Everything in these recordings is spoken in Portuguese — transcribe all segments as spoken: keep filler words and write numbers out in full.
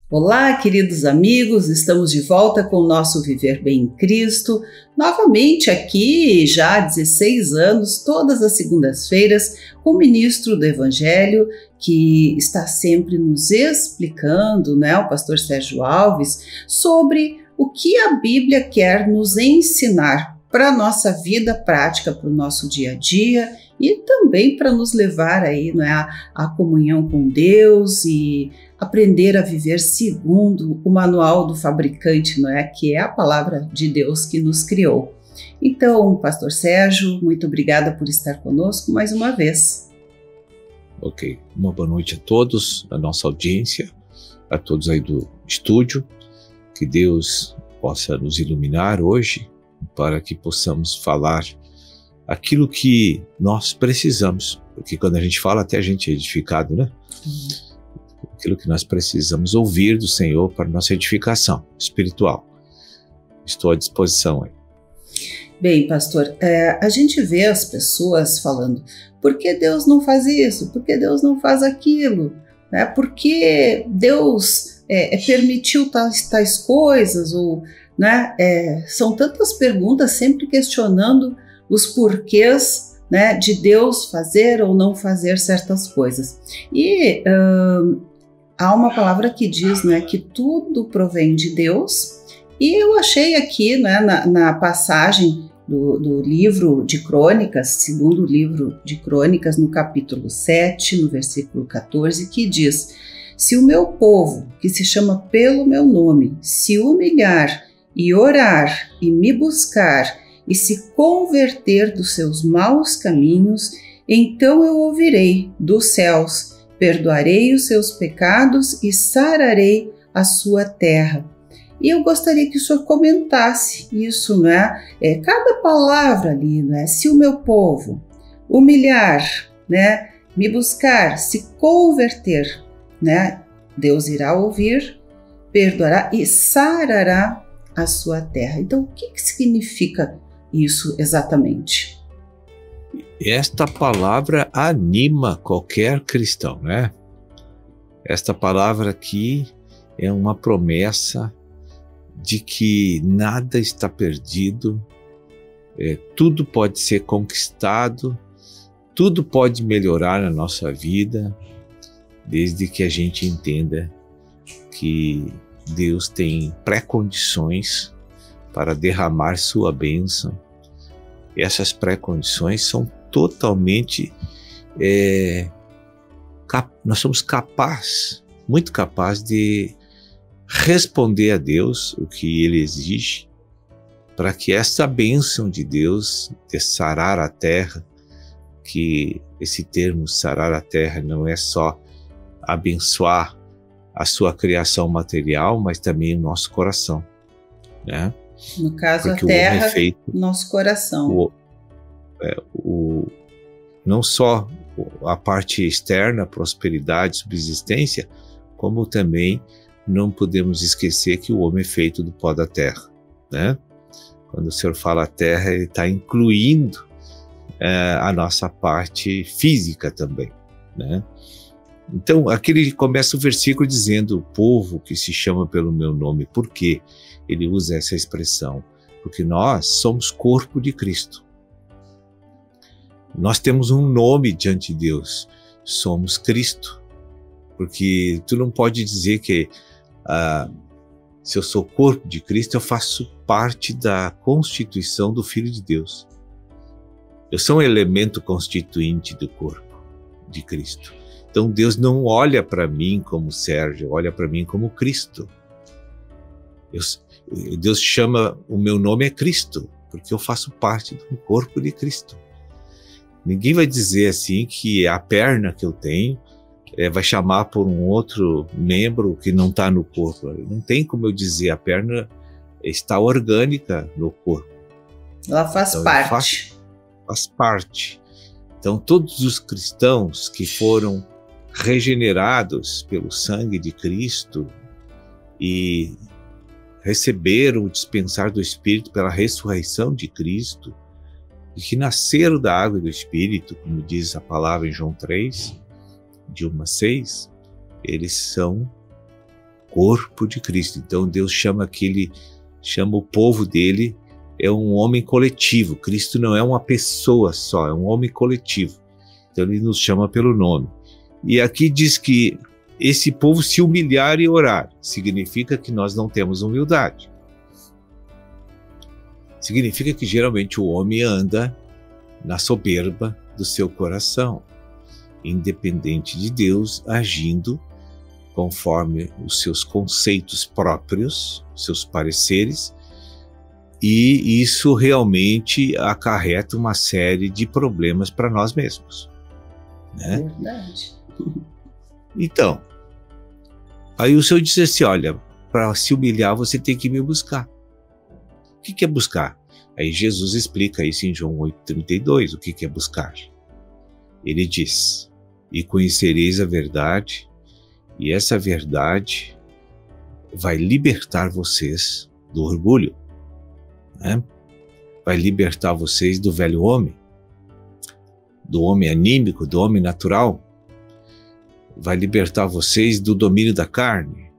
Olá, queridos amigos, estamos de volta com o nosso Viver Bem em Cristo, novamente aqui já há dezesseis anos, todas as segundas-feiras, com o ministro do Evangelho, que está sempre nos explicando, né, o pastor Sérgio Alves, sobre o que a Bíblia quer nos ensinar para a nossa vida prática, para o nosso dia a dia, e também para nos levar aí, não é, a, a comunhão com Deus e aprender a viver segundo o manual do fabricante, não é, que é a palavra de Deus que nos criou. Então, pastor Sérgio, muito obrigada por estar conosco mais uma vez. Ok, uma boa noite a todos, a nossa audiência, a todos aí do estúdio, que Deus possa nos iluminar hoje para que possamos falar aquilo que nós precisamos, porque quando a gente fala até a gente é edificado, né? Uhum. Aquilo que nós precisamos ouvir do Senhor para nossa edificação espiritual. Estou à disposição aí. Bem, pastor, é, a gente vê as pessoas falando, por que Deus não faz isso? Por que Deus não faz aquilo? Né? Por que Deus é, é, permitiu tais, tais coisas? Ou, né, é, são tantas perguntas sempre questionando os porquês, né, de Deus fazer ou não fazer certas coisas. E uh, há uma palavra que diz, né, que tudo provém de Deus, e eu achei aqui, né, na, na passagem do, do livro de Crônicas, segundo livro de Crônicas, no capítulo sete, no versículo catorze, que diz: se o meu povo, que se chama pelo meu nome, se humilhar e orar e me buscar e se converter dos seus maus caminhos, então eu ouvirei dos céus, perdoarei os seus pecados e sararei a sua terra. E eu gostaria que o senhor comentasse isso, não é? É cada palavra ali, não é? Se o meu povo humilhar, né, me buscar, se converter, né, Deus irá ouvir, perdoará e sarará a sua terra. Então, o que, que significa isso exatamente? Esta palavra anima qualquer cristão, né? Esta palavra aqui é uma promessa de que nada está perdido, é, tudo pode ser conquistado, tudo pode melhorar na nossa vida, desde que a gente entenda que Deus tem pré-condições para derramar sua bênção. Essas pré-condições são totalmente, é, cap- nós somos capazes, muito capazes de responder a Deus o que Ele exige, para que essa bênção de Deus de sarar a terra, que esse termo sarar a terra não é só abençoar a sua criação material, mas também o nosso coração, né? No caso, porque a terra, é feito, nosso coração. O, é, o, não só a parte externa, prosperidade, subsistência, como também não podemos esquecer que o homem é feito do pó da terra, né? Quando o Senhor fala terra, Ele está incluindo é, a nossa parte física também, né? Então, aqui ele começa o versículo dizendo: o povo que se chama pelo meu nome. Por quê ele usa essa expressão? Porque nós somos corpo de Cristo. Nós temos um nome diante de Deus. Somos Cristo. Porque tu não pode dizer que ah, se eu sou corpo de Cristo, eu faço parte da constituição do Filho de Deus. Eu sou um elemento constituinte do corpo de Cristo. Então Deus não olha para mim como Sérgio, olha para mim como Cristo. Eu, Deus chama, o meu nome é Cristo, porque eu faço parte do corpo de Cristo. Ninguém vai dizer assim que a perna que eu tenho é, vai chamar por um outro membro que não está no corpo. Não tem como eu dizer, a perna está orgânica no corpo. Ela faz então, parte. Faz, faz parte. Então todos os cristãos que foram regenerados pelo sangue de Cristo e receberam o dispensar do Espírito pela ressurreição de Cristo e que nasceram da água e do Espírito, como diz a palavra em João três, de um a seis, eles são corpo de Cristo. Então Deus chama aquele, chama o povo dele, é um homem coletivo. Cristo não é uma pessoa só, é um homem coletivo. Então ele nos chama pelo nome. E aqui diz que esse povo se humilhar e orar, significa que nós não temos humildade. Significa que geralmente o homem anda na soberba do seu coração, independente de Deus, agindo conforme os seus conceitos próprios, seus pareceres, e isso realmente acarreta uma série de problemas para nós mesmos, né? Verdade. Então, aí o Senhor disse assim, olha, para se humilhar você tem que me buscar. O que, que é buscar? Aí Jesus explica isso em João oito, trinta e dois, o que, que é buscar. Ele diz, e conhecereis a verdade, e essa verdade vai libertar vocês do orgulho, né? Vai libertar vocês do velho homem, do homem anímico, do homem natural, vai libertar vocês do domínio da carne.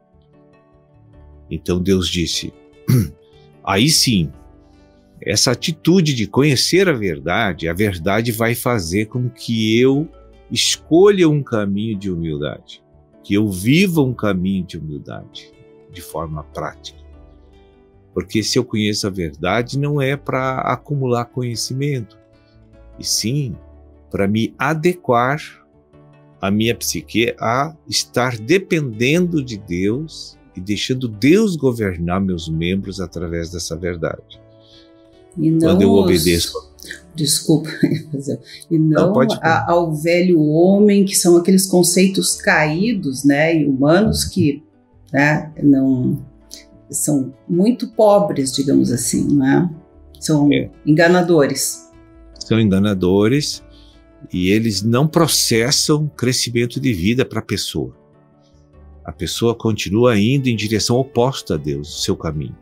Então Deus disse, aí sim, essa atitude de conhecer a verdade, a verdade vai fazer com que eu escolha um caminho de humildade, que eu viva um caminho de humildade, de forma prática. Porque se eu conheço a verdade, não é para acumular conhecimento, e sim para me adequar a minha psique a estar dependendo de Deus e deixando Deus governar meus membros através dessa verdade. E não Quando eu os... obedeço... Desculpa, e não, não pode... a, ao velho homem, que são aqueles conceitos caídos, né, e humanos que, né, não, são muito pobres, digamos assim, né? São é. enganadores. São enganadores. E eles não processam crescimento de vida para a pessoa. A pessoa continua indo em direção oposta a Deus, o seu caminho.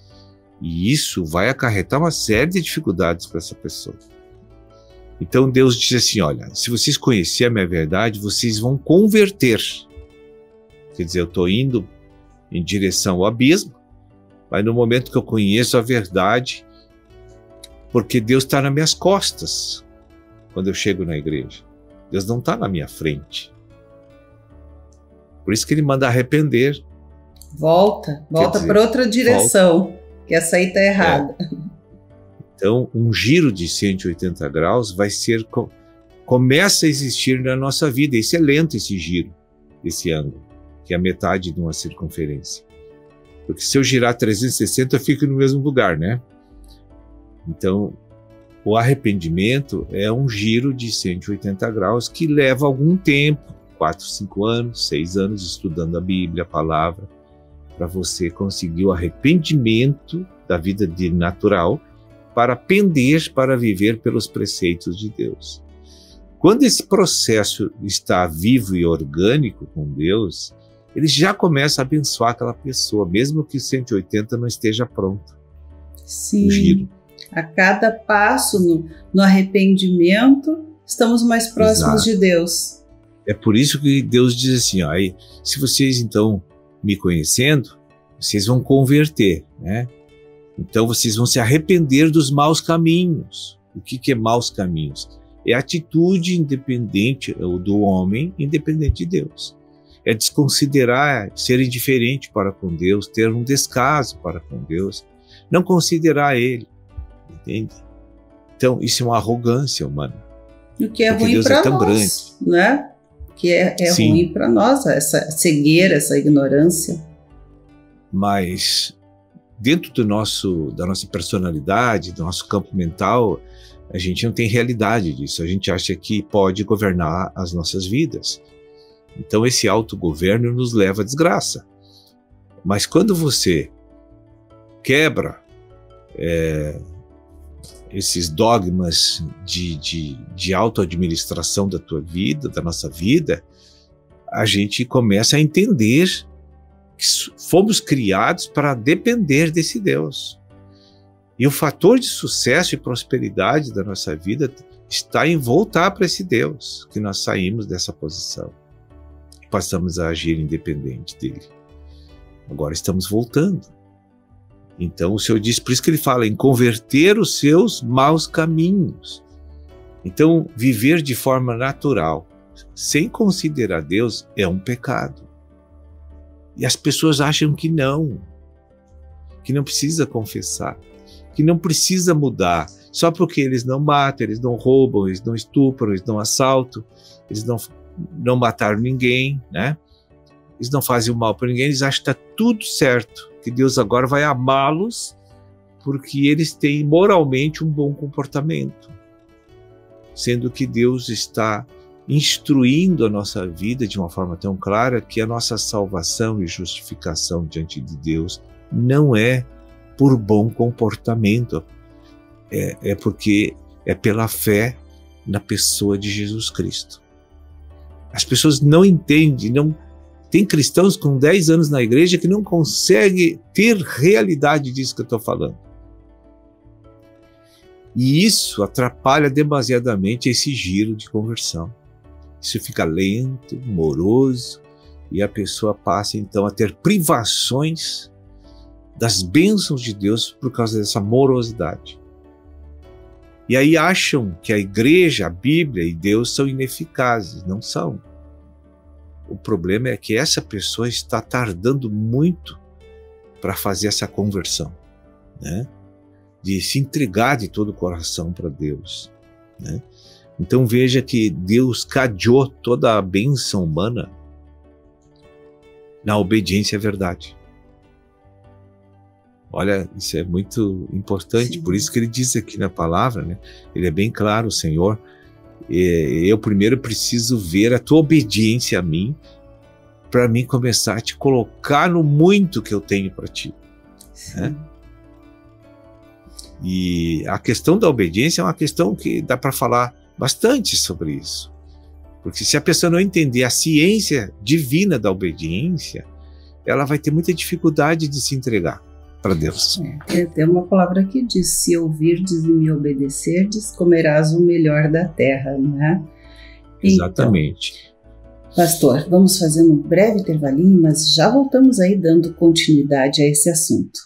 E isso vai acarretar uma série de dificuldades para essa pessoa. Então Deus diz assim, olha, se vocês conhecerem a minha verdade, vocês vão converter. Quer dizer, eu estou indo em direção ao abismo, mas no momento que eu conheço a verdade, porque Deus está nas minhas costas, quando eu chego na igreja. Deus não está na minha frente. Por isso que ele manda arrepender. Volta, volta para outra direção, volta. Que essa aí está errada. É. Então, um giro de cento e oitenta graus vai ser, começa a existir na nossa vida. Isso é lento, esse giro, esse ângulo, que é a metade de uma circunferência. Porque se eu girar trezentos e sessenta, eu fico no mesmo lugar, né? Então, o arrependimento é um giro de cento e oitenta graus que leva algum tempo, quatro, cinco anos, seis anos estudando a Bíblia, a palavra, para você conseguir o arrependimento da vida de natural para pender para viver pelos preceitos de Deus. Quando esse processo está vivo e orgânico com Deus, ele já começa a abençoar aquela pessoa, mesmo que cento e oitenta não esteja pronto. Sim. O giro. A cada passo no, no arrependimento, estamos mais próximos Exato. De Deus. É por isso que Deus diz assim, ó, aí, se vocês então me conhecendo, vocês vão converter, né? Então vocês vão se arrepender dos maus caminhos. O que, que é maus caminhos? É a atitude independente do homem, independente de Deus. É desconsiderar, ser indiferente para com Deus, ter um descaso para com Deus, não considerar Ele. Entende? Então, isso é uma arrogância humana. O que é ruim para nós, grande. Né? Que é, é ruim para nós, essa cegueira, essa ignorância. Mas dentro do nosso, da nossa personalidade, do nosso campo mental, a gente não tem realidade disso. A gente acha que pode governar as nossas vidas. Então, esse autogoverno nos leva à desgraça. Mas quando você quebra é, esses dogmas de, de, de auto-administração da tua vida, da nossa vida, a gente começa a entender que fomos criados para depender desse Deus. E o fator de sucesso e prosperidade da nossa vida está em voltar para esse Deus, que nós saímos dessa posição. Passamos a agir independente dele. agora estamos voltando. Então o Senhor diz, por isso que ele fala em converter os seus maus caminhos. Então viver de forma natural, sem considerar Deus, é um pecado. E as pessoas acham que não, que não precisa confessar, que não precisa mudar, só porque eles não matam, eles não roubam, eles não estupram, eles não assaltam, eles não, não mataram ninguém, né? Eles não fazem o mal para ninguém, eles acham que está tudo certo, que Deus agora vai amá-los porque eles têm moralmente um bom comportamento, sendo que Deus está instruindo a nossa vida de uma forma tão clara que a nossa salvação e justificação diante de Deus não é por bom comportamento, é, é porque é pela fé na pessoa de Jesus Cristo. As pessoas não entendem, não tem cristãos com dez anos na igreja que não conseguem ter realidade disso que eu estou falando. E isso atrapalha demasiadamente esse giro de conversão. Isso fica lento, moroso, e a pessoa passa então a ter privações das bênçãos de Deus por causa dessa morosidade. E aí acham que a igreja, a Bíblia e Deus são ineficazes. Não são. O problema é que essa pessoa está tardando muito para fazer essa conversão, né? De se entregar de todo o coração para Deus, né? Então veja que Deus cadeou toda a bênção humana na obediência à verdade. Olha, isso é muito importante. Sim. Por isso que ele diz aqui na palavra, né? Ele é bem claro, Senhor, eu primeiro preciso ver a tua obediência a mim, para mim começar a te colocar no muito que eu tenho para ti, né? E a questão da obediência é uma questão que dá para falar bastante sobre isso, porque se a pessoa não entender a ciência divina da obediência, ela vai ter muita dificuldade de se entregar para Deus. É, tem uma palavra que diz, se ouvirdes e me obedecerdes, comerás o melhor da terra, né? Exatamente. Então, pastor, vamos fazer um breve intervalinho, mas já voltamos aí dando continuidade a esse assunto.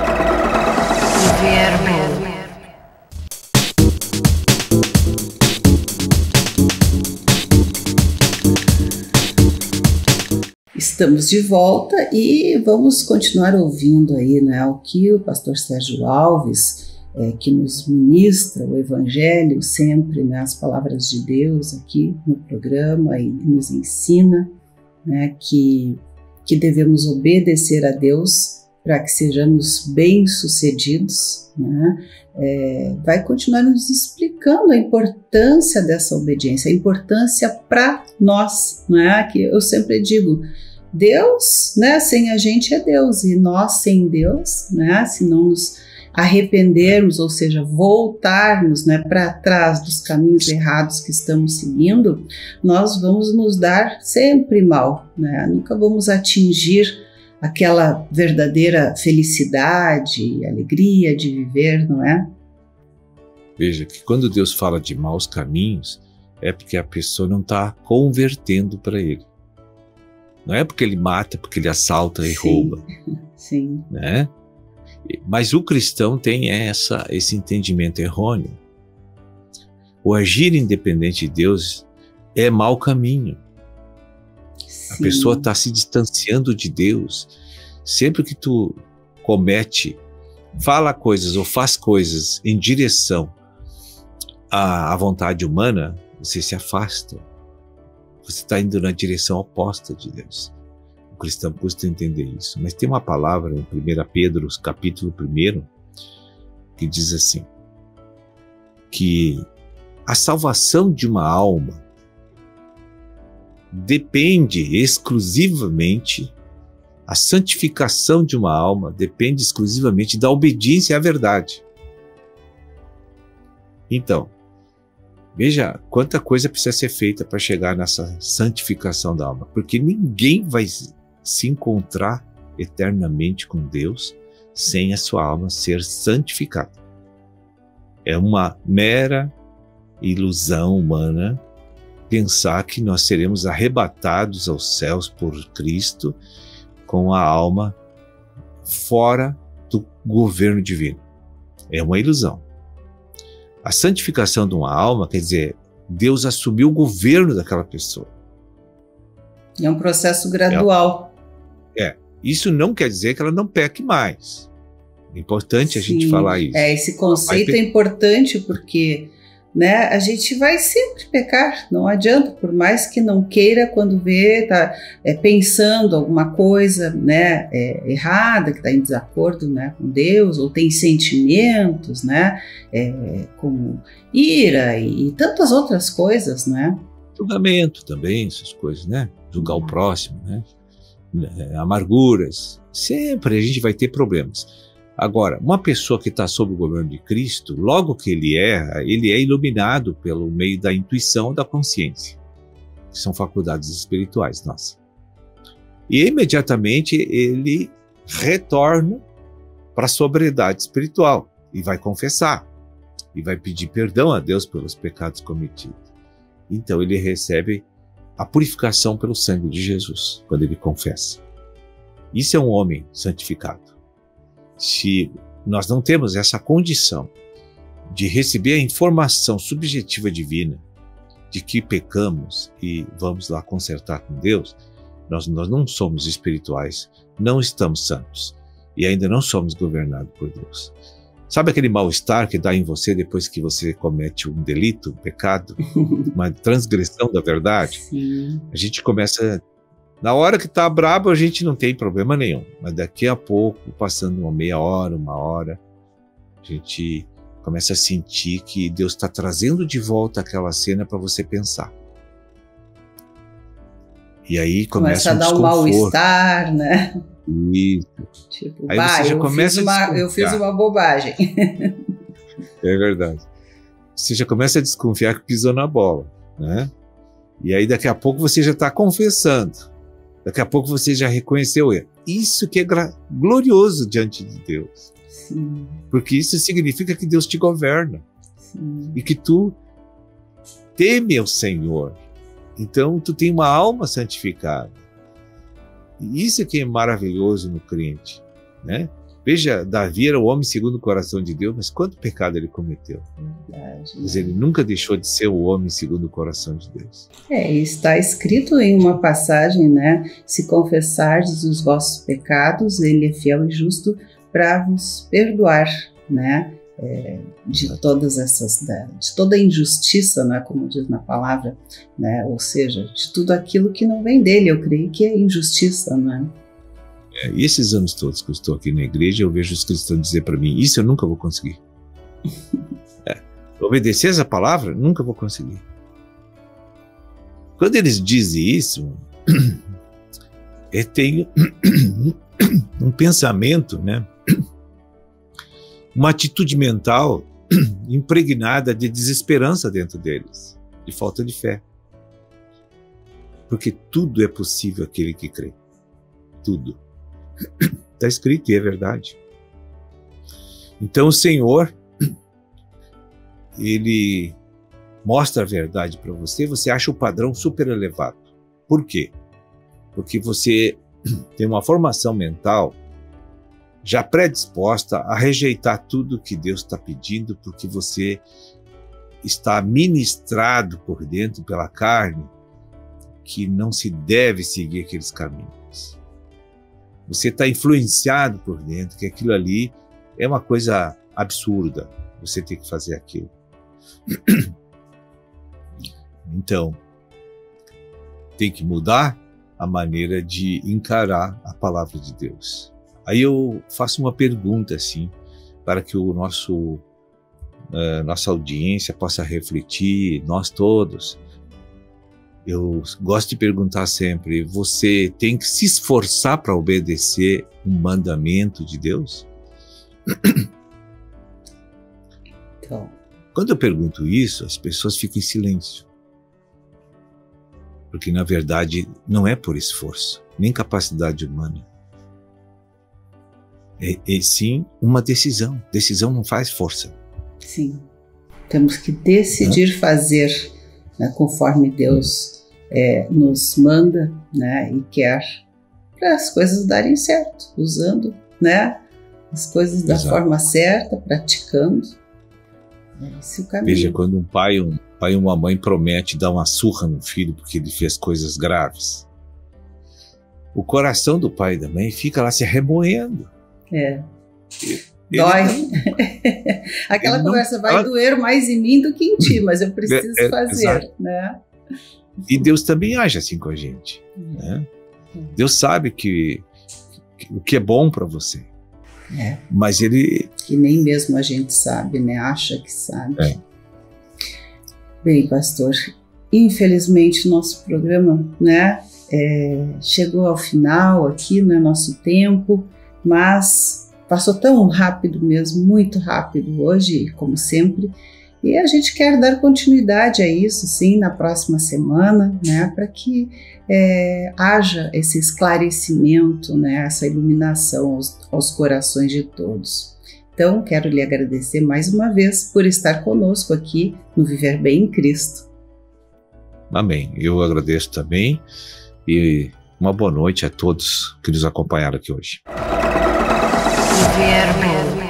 Estamos de volta e vamos continuar ouvindo aí, né, o que o pastor Sérgio Alves, é, que nos ministra o Evangelho sempre, né, as palavras de Deus aqui no programa, e nos ensina, né, que, que devemos obedecer a Deus para que sejamos bem-sucedidos, né? É, vai continuar nos explicando a importância dessa obediência, a importância para nós, né? Que eu sempre digo, Deus, né, sem a gente é Deus, e nós sem Deus, né, se não nos arrependermos, ou seja, voltarmos, né, para trás dos caminhos errados que estamos seguindo, nós vamos nos dar sempre mal, né? Nunca vamos atingir aquela verdadeira felicidade e alegria de viver, não é? Veja que quando Deus fala de maus caminhos, é porque a pessoa não está convertendo para Ele. Não é porque ele mata, porque ele assalta e sim, rouba. Sim. Né? Mas o cristão tem essa, esse entendimento errôneo. O agir independente de Deus é mau caminho. Sim. A pessoa está se distanciando de Deus. Sempre que tu comete, fala coisas ou faz coisas em direção à, à vontade humana, você se afasta. Você está indo na direção oposta de Deus. O cristão custa entender isso. Mas tem uma palavra em primeira Pedro, capítulo um, que diz assim, que a salvação de uma alma depende exclusivamente, a santificação de uma alma depende exclusivamente da obediência à verdade. Então, veja quanta coisa precisa ser feita para chegar nessa santificação da alma, porque ninguém vai se encontrar eternamente com Deus sem a sua alma ser santificada. É uma mera ilusão humana pensar que nós seremos arrebatados aos céus por Cristo com a alma fora do governo divino. É uma ilusão. A santificação de uma alma quer dizer, Deus assumiu o governo daquela pessoa. É um processo gradual. É. é. Isso não quer dizer que ela não peque mais. É importante a Sim, gente falar isso. É, esse conceito é importante porque, né, a gente vai sempre pecar, não adianta, por mais que não queira, quando vê, tá é, pensando alguma coisa, né, é, errada, que está em desacordo, né, com Deus, ou tem sentimentos, né, é, como ira e, e tantas outras coisas, né. Julgamento também, essas coisas, né, julgar o próximo, né, amarguras, sempre a gente vai ter problemas. Agora, uma pessoa que está sob o governo de Cristo, logo que ele erra, ele é iluminado pelo meio da intuição e da consciência, que são faculdades espirituais nossas. E imediatamente ele retorna para a sobriedade espiritual e vai confessar, e vai pedir perdão a Deus pelos pecados cometidos. Então ele recebe a purificação pelo sangue de Jesus, quando ele confessa. Isso é um homem santificado. Se nós não temos essa condição de receber a informação subjetiva divina de que pecamos e vamos lá consertar com Deus, nós, nós não somos espirituais, não estamos santos e ainda não somos governados por Deus. Sabe aquele mal-estar que dá em você depois que você comete um delito, um pecado, uma transgressão da verdade? Sim. A gente começa... Na hora que está brabo, a gente não tem problema nenhum. Mas daqui a pouco, passando uma meia hora, uma hora, a gente começa a sentir que Deus está trazendo de volta aquela cena para você pensar. E aí começa, começa a dar um mal-estar, né? Isso. Tipo, aí bah, você já eu, começa fiz uma, eu fiz uma bobagem. É verdade. Você já começa a desconfiar que pisou na bola, né? E aí daqui a pouco você já está confessando. Daqui a pouco você já reconheceu o erro. Isso que é glorioso diante de Deus. Sim. Porque isso significa que Deus te governa. Sim. E que tu teme ao Senhor. Então tu tem uma alma santificada. E isso é que é maravilhoso no crente, né? Veja, Davi era o homem segundo o coração de Deus, mas quanto pecado ele cometeu? Verdade. Mas ele nunca deixou de ser o homem segundo o coração de Deus. É, está escrito em uma passagem, né? Se confessardes os vossos pecados, ele é fiel e justo para vos perdoar, né? É, de todas essas, de toda a injustiça, né, como diz na palavra, né? Ou seja, de tudo aquilo que não vem dele. Eu creio que é injustiça, né? É, e esses anos todos que eu estou aqui na igreja, eu vejo os cristãos dizer para mim, isso eu nunca vou conseguir. É, obedecer essa palavra, nunca vou conseguir. Quando eles dizem isso, eu tenho um pensamento, né? Uma atitude mental impregnada de desesperança dentro deles, de falta de fé. Porque tudo é possível àquele que crê. Tudo. Está escrito e é verdade. Então o Senhor, Ele mostra a verdade para você, você acha o padrão super elevado. Por quê? Porque você tem uma formação mental já predisposta a rejeitar tudo que Deus está pedindo, porque você está ministrado por dentro pela carne que não se deve seguir aqueles caminhos. Você está influenciado por dentro que aquilo ali é uma coisa absurda, você tem que fazer aquilo. Então, tem que mudar a maneira de encarar a palavra de Deus. Aí eu faço uma pergunta assim, para que o nosso, uh, nossa audiência possa refletir, nós todos. Eu gosto de perguntar sempre, você tem que se esforçar para obedecer um mandamento de Deus? Então. Quando eu pergunto isso, as pessoas ficam em silêncio. Porque, na verdade, não é por esforço, nem capacidade humana. É, é sim uma decisão. Decisão não faz força. Sim. Temos que decidir é. fazer, né, conforme Deus é, nos manda, né, e quer, para as coisas darem certo, usando né? As coisas da Exato. forma certa, praticando. Esse é o caminho. Veja, quando um pai, um pai ou uma mãe promete dar uma surra no filho porque ele fez coisas graves, o coração do pai e da mãe fica lá se remoendo. É. Ele Dói. não- Aquela ele não conversa vai fala- doer mais em mim do que em ti, mas eu preciso É, é, fazer, exato. né? E Deus também age assim com a gente, né? Deus sabe que, que o que é bom para você, É. mas Ele Que nem mesmo a gente sabe, né? Acha que sabe. É. Bem, pastor, infelizmente o nosso programa, né, é, chegou ao final aqui, no nosso tempo, mas passou tão rápido mesmo, muito rápido hoje, como sempre, e a gente quer dar continuidade a isso, sim, na próxima semana, né, para que é, haja esse esclarecimento, né, essa iluminação aos, aos corações de todos. Então, quero lhe agradecer mais uma vez por estar conosco aqui no Viver Bem em Cristo. Amém. Eu agradeço também e uma boa noite a todos que nos acompanharam aqui hoje. Viver Bem.